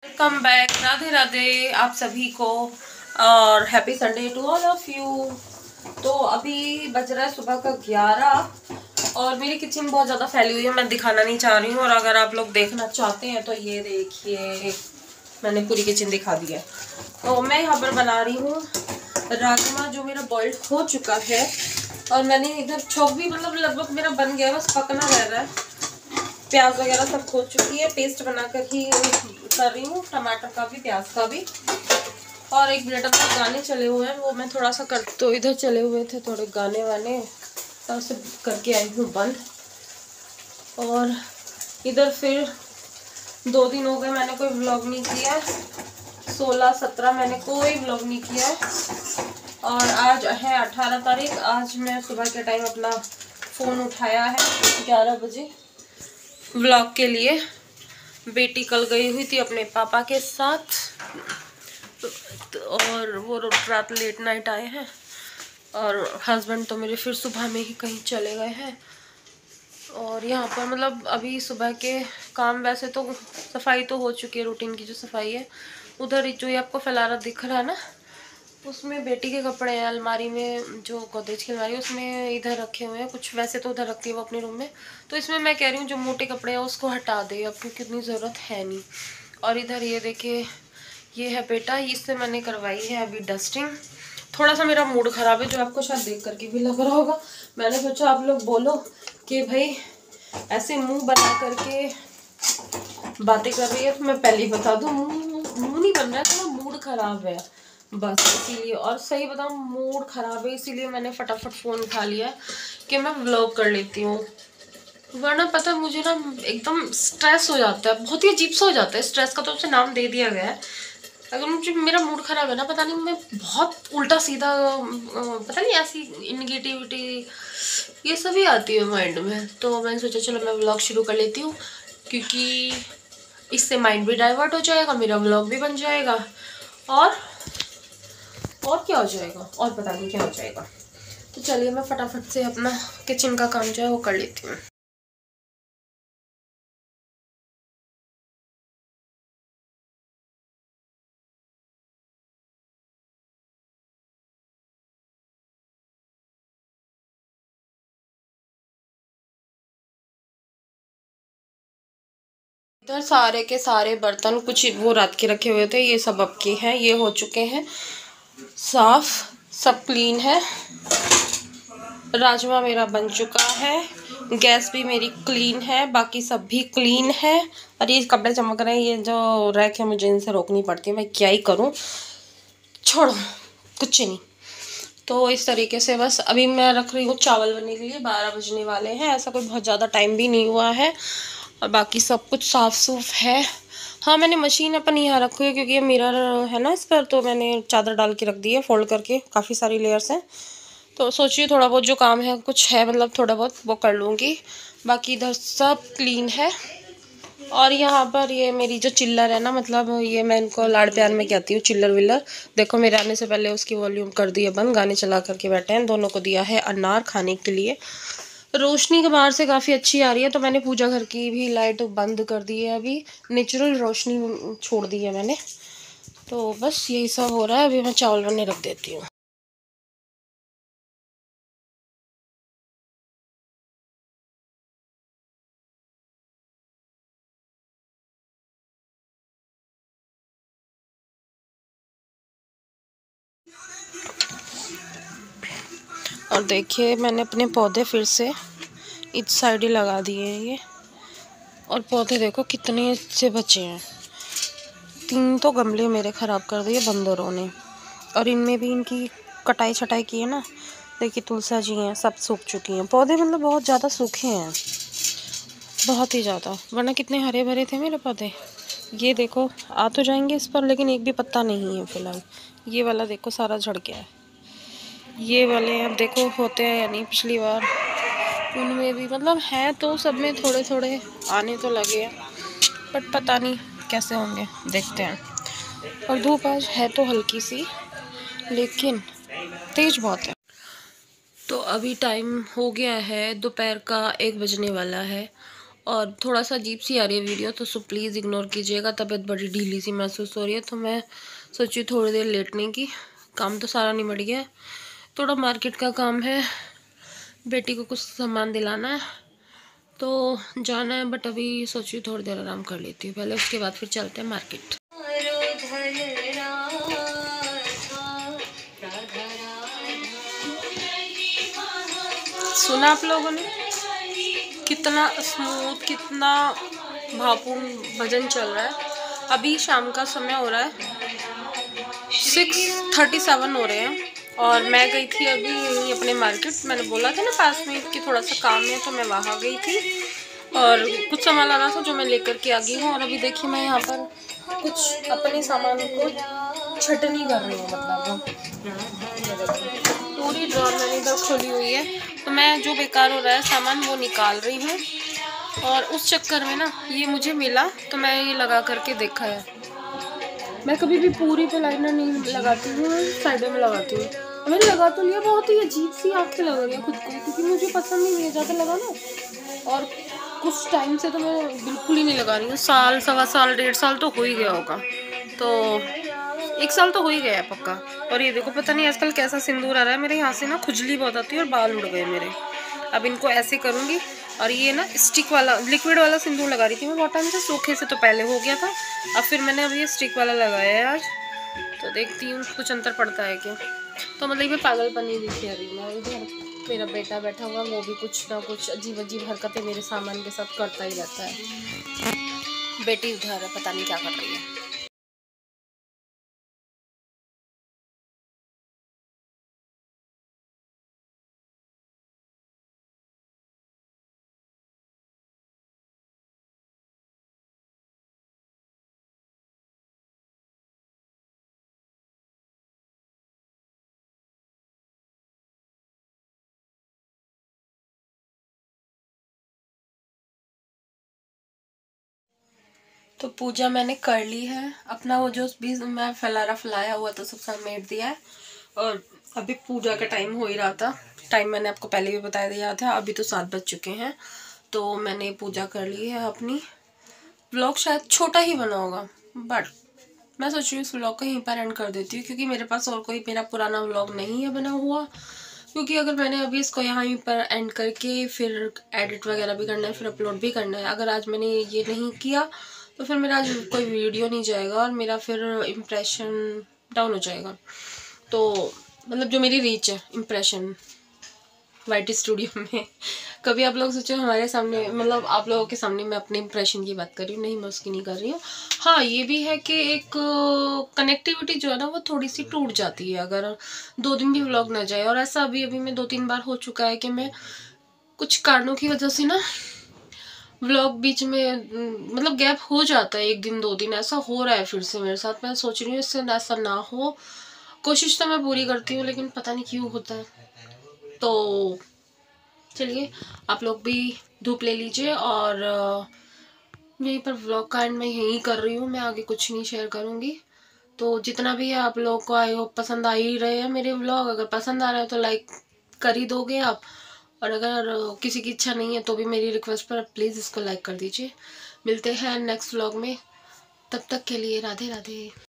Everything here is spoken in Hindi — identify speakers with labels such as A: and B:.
A: वेलकम बैक, राधे राधे आप सभी को और happy Sunday to all of you. तो अभी बज रहा है सुबह का 11 और मेरी किचन बहुत ज़्यादा फैली हुई है, मैं दिखाना नहीं चाह रही हूँ। और अगर आप लोग देखना चाहते हैं तो ये देखिए, मैंने पूरी किचन दिखा दी है। तो मैं यहाँ पर बना रही हूँ राजमा, जो मेरा बॉइल्ड हो चुका है। और मैंने इधर चौक भी मतलब लगभग मेरा बन गया है, बस पकना रह रहा है। प्याज वगैरह सब हो चुकी है, पेस्ट बनाकर ही कर रही हूँ, टमाटर का भी प्याज का भी। और 1 मिनट तक गाने चले हुए हैं, वो मैं थोड़ा सा कर, तो इधर चले हुए थे थोड़े गाने वाने, तब से करके आई हूँ बंद। और इधर फिर 2 दिन हो गए मैंने कोई व्लॉग नहीं किया, 16-17 मैंने कोई व्लॉग नहीं किया है। और आज है 18 तारीख। आज मैं सुबह के टाइम अपना फ़ोन उठाया है 11 बजे व्लॉग के लिए। बेटी कल गई हुई थी अपने पापा के साथ, और वो रात लेट नाइट आए हैं। और हस्बैंड तो मेरे फिर सुबह में ही कहीं चले गए हैं। और यहाँ पर मतलब अभी सुबह के काम, वैसे तो सफाई तो हो चुकी है, रूटीन की जो सफाई है। उधर जो ये आपको फैलारा दिख रहा है ना, उसमें बेटी के कपड़े हैं अलमारी में, जो गोदरेज की अलमारी है उसमें इधर रखे हुए हैं कुछ। वैसे तो उधर रखती है वो अपने रूम में, तो इसमें मैं कह रही हूँ जो मोटे कपड़े हैं उसको हटा दे अब, क्योंकि इतनी ज़रूरत है नहीं। और इधर ये देखिए, ये है बेटा, इससे मैंने करवाई है अभी डस्टिंग। थोड़ा सा मेरा मूड ख़राब है, जो आपको शायद देख करके भी लग रहा होगा। मैंने सोचा आप लोग बोलो कि भाई ऐसे मुँह बना करके बातें कर रही है, तो मैं पहले ही बता दूँ मुँह नहीं बन रहा है, थोड़ा मूड ख़राब है बस इसीलिए। और सही बताऊँ मूड ख़राब है, इसीलिए मैंने फटाफट फ़ोन उठा लिया कि मैं व्लॉग कर लेती हूँ। वरना पता मुझे ना एकदम स्ट्रेस हो जाता है, बहुत ही अजीब सा हो जाता है। स्ट्रेस का तो उसे नाम दे दिया गया है। अगर मुझे मेरा मूड ख़राब है ना, पता नहीं मैं बहुत उल्टा सीधा, पता नहीं ऐसी निगेटिविटी ये सभी आती है माइंड में। तो मैंने सोचा चलो मैं व्लॉग शुरू कर लेती हूँ, क्योंकि इससे माइंड भी डाइवर्ट हो जाएगा, मेरा व्लॉग भी बन जाएगा, और क्या हो जाएगा, और पता नहीं क्या हो जाएगा। तो चलिए मैं फटाफट से अपना किचन का काम जो है वो कर लेती हूँ। इधर सारे के सारे बर्तन कुछ वो रात के रखे हुए थे, ये सब अब के हैं, ये हो चुके हैं साफ, सब क्लीन है। राजमा मेरा बन चुका है, गैस भी मेरी क्लीन है, बाकी सब भी क्लीन है। और ये कपड़े चमक रहे हैं, ये जो रैक है मुझे इनसे रोकनी पड़ती है, मैं क्या ही करूँ, छोड़ो कुछ नहीं। तो इस तरीके से बस अभी मैं रख रही हूँ चावल बनने के लिए, 12 बजने वाले हैं, ऐसा कोई बहुत ज़्यादा टाइम भी नहीं हुआ है। और बाकी सब कुछ साफ़ सूफ है। हाँ मैंने मशीन अपन यहाँ रखी है, क्योंकि ये मिरर है ना इस पर, तो मैंने चादर डाल के रख दी है फोल्ड करके, काफ़ी सारी लेयर्स हैं। तो सोचिए थोड़ा बहुत जो काम है कुछ है, मतलब थोड़ा बहुत वो कर लूँगी। बाकी इधर सब क्लीन है। और यहाँ पर ये मेरी जो चिल्लर है ना, मतलब ये मैं इनको लाड़ प्यार में कहती हूँ चिल्लर विल्लर। देखो मेरे आने से पहले उसकी वॉल्यूम कर दी है बंद, गाने चला करके बैठे हैं। दोनों को दिया है अनार खाने के लिए। रोशनी के बाहर से काफ़ी अच्छी आ रही है, तो मैंने पूजा घर की भी लाइट बंद कर दी है, अभी नेचुरल रोशनी छोड़ दी है मैंने। तो बस यही सब हो रहा है, अभी मैं चावल बनने रख देती हूँ। और देखिए मैंने अपने पौधे फिर से इस साइड ही लगा दिए हैं ये, और पौधे देखो कितने से बचे हैं। 3 तो गमले मेरे ख़राब कर दिए बंदरों ने, और इनमें भी इनकी कटाई छटाई की है ना। देखिए तुलसा जी हैं, सब सूख चुकी हैं पौधे, मतलब बहुत ज़्यादा सूखे हैं, बहुत ही ज़्यादा। वरना कितने हरे भरे थे मेरे पौधे। ये देखो आ तो जाएंगे इस पर, लेकिन एक भी पत्ता नहीं है फ़िलहाल। ये वाला देखो सारा झड़ गया है। ये वाले अब देखो होते हैं या नहीं, पिछली बार उनमें भी मतलब हैं, तो सब में थोड़े थोड़े आने तो लगे हैं, बट पता नहीं कैसे होंगे, देखते हैं। और धूप आज है तो हल्की सी, लेकिन तेज बहुत है। तो अभी टाइम हो गया है दोपहर का 1 बजने वाला है, और थोड़ा सा अजीब सी आ रही है वीडियो, तो प्लीज़ इग्नोर कीजिएगा। तबीयत बड़ी ढीली सी महसूस हो रही है, तो मैं सोची थोड़ी देर लेटने की। काम तो सारा निमट गया है, थोड़ा मार्केट का काम है, बेटी को कुछ सामान दिलाना है तो जाना है, बट अभी सोची थोड़ी देर आराम कर लेती हूँ पहले, उसके बाद फिर चलते हैं मार्केट। सुना आप लोगों ने कितना स्मूथ, कितना भावपूर्ण भजन चल रहा है। अभी शाम का समय हो रहा है, 6:37 हो रहे हैं और मैं गई थी अभी यहीं अपने मार्केट। मैंने बोला था ना पास में कि थोड़ा सा काम है, तो मैं वहाँ गई थी और कुछ सामान लाना था जो मैं लेकर के आ गई हूँ। और अभी देखिए मैं यहाँ पर कुछ अपने सामान को छटनी कर रही हूँ, मतलब पूरी ड्रॉर मैंने इधर खोली हुई है, तो मैं जो बेकार हो रहा है सामान वो निकाल रही हूँ। और उस चक्कर में ना ये मुझे मिला, तो मैं ये लगा करके देखा है। मैं कभी भी पूरी पे लाइनर नहीं लगाती हूँ, साइडों में लगाती हूँ। मैंने लगा तो लिया, बहुत ही अजीब सी आँखें लग रही है खुद को, क्योंकि मुझे पसंद नहीं है ज़्यादा लगाना। और कुछ टाइम से तो मैं बिल्कुल ही नहीं लगा रही हूँ, साल, सवा साल, 1.5 साल तो हो ही गया होगा, तो 1 साल तो हो ही गया है पक्का। और ये देखो पता नहीं आजकल कैसा सिंदूर आ रहा है, मेरे यहाँ से ना खुजली बहुत आती है और बाल उड़ गए मेरे। अब इनको ऐसे करूँगी। और ये ना स्टिक वाला, लिक्विड वाला सिंदूर लगा रही थी मैं बहुत टाइम से, सूखे से तो पहले हो गया था, अब फिर मैंने अब ये स्टिक वाला लगाया है आज, तो देखती हूँ कुछ अंतर पड़ता है क्या। तो मतलब ये पागलपनी दिखी अभी मैं इधर, मेरा बेटा बैठा हुआ, वो भी कुछ ना कुछ अजीब अजीब हरकतें मेरे सामान के साथ करता ही रहता है। बेटी उधर है, पता नहीं क्या कर रही है। तो पूजा मैंने कर ली है, अपना वो जो भी मैं फैलाया हुआ था सब समेट दिया है। और अभी पूजा का टाइम हो ही रहा था, टाइम मैंने आपको पहले भी बता दिया था, अभी तो 7 बज चुके हैं। तो मैंने पूजा कर ली है अपनी। व्लॉग शायद छोटा ही बना होगा, बट मैं सोच रही हूँ इस व्लॉग को यहीं पर एंड कर देती हूँ, क्योंकि मेरे पास और कोई मेरा पुराना व्लॉग नहीं है बना हुआ। क्योंकि अगर मैंने अभी इसको यहाँ पर एंड करके फिर एडिट वगैरह भी करना है, फिर अपलोड भी करना है, अगर आज मैंने ये नहीं किया तो फिर मेरा आज कोई वीडियो नहीं जाएगा और मेरा फिर इम्प्रेशन डाउन हो जाएगा। तो मतलब जो मेरी रीच है इम्प्रेशन वाईटी स्टूडियो में, कभी आप लोग सोचो हमारे सामने, मतलब आप लोगों के सामने मैं अपने इम्प्रेशन की बात कर रही हूँ, नहीं मैं उसकी नहीं कर रही हूँ। हाँ ये भी है कि एक कनेक्टिविटी जो है ना वो थोड़ी सी टूट जाती है अगर 2 दिन भी व्लॉग ना जाए। और ऐसा अभी अभी में 2-3 बार हो चुका है कि मैं कुछ कारणों की वजह से ना व्लॉग बीच में मतलब गैप हो जाता है, 1 दिन 2 दिन ऐसा हो रहा है फिर से मेरे साथ। मैं सोच रही हूँ इससे ऐसा ना हो, कोशिश तो मैं पूरी करती हूँ लेकिन पता नहीं क्यों होता है। तो चलिए आप लोग भी धूप ले लीजिए, और यहीं पर व्लॉग का एंड मैं यहीं कर रही हूँ, मैं आगे कुछ नहीं शेयर करूँगी। तो जितना भी है आप लोगों को आई होप पसंद आ ही रहे हैं मेरे व्लॉग। अगर पसंद आ रहा है तो लाइक कर ही दोगे आप, और अगर किसी की इच्छा नहीं है तो भी मेरी रिक्वेस्ट पर प्लीज़ इसको लाइक कर दीजिए। मिलते हैं नेक्स्ट व्लॉग में, तब तक के लिए राधे राधे।